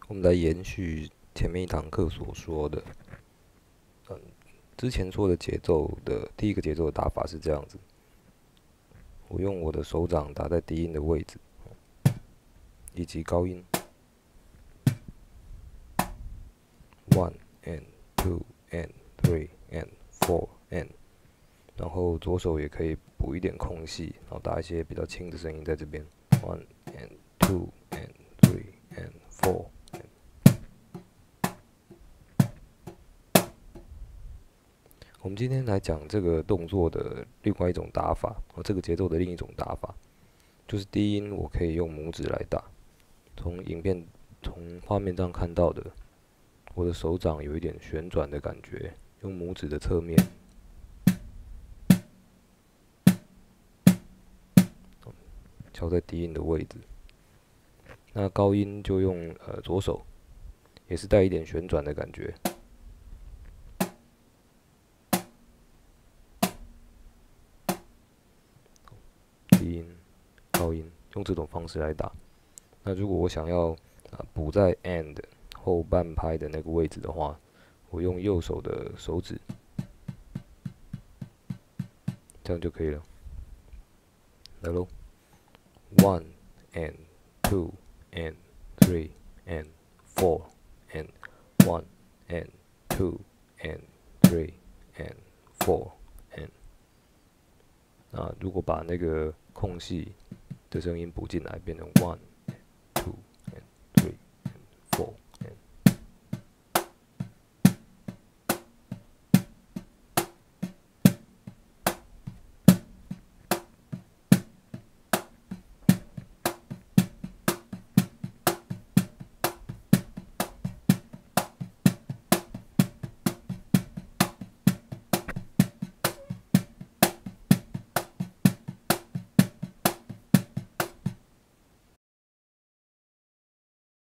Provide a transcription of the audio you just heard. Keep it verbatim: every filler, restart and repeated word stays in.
我们来延续前面一堂课所说的，嗯，之前说的节奏的第一个节奏的打法是这样子，我用我的手掌打在低音的位置，以及高音 one and two and three and four and，然后左手也可以补一点空隙，然后打一些比较轻的声音在这边 one and two and three and four。我们今天来讲这个动作的另外一种打法，和这个节奏的另一种打法，就是低音我可以用拇指来打。从影片、从画面上看到的，我的手掌有一点旋转的感觉，用拇指的侧面，敲在低音的位置。那高音就用呃左手，也是带一点旋转的感觉。低音、高音，用这种方式来打。那如果我想要啊补在 and 后半拍的那个位置的话，我用右手的手指，这样就可以了。来喽 ，one and two and three and four and one and two and three and four and。那如果把那个空隙的声音补进来，变成 one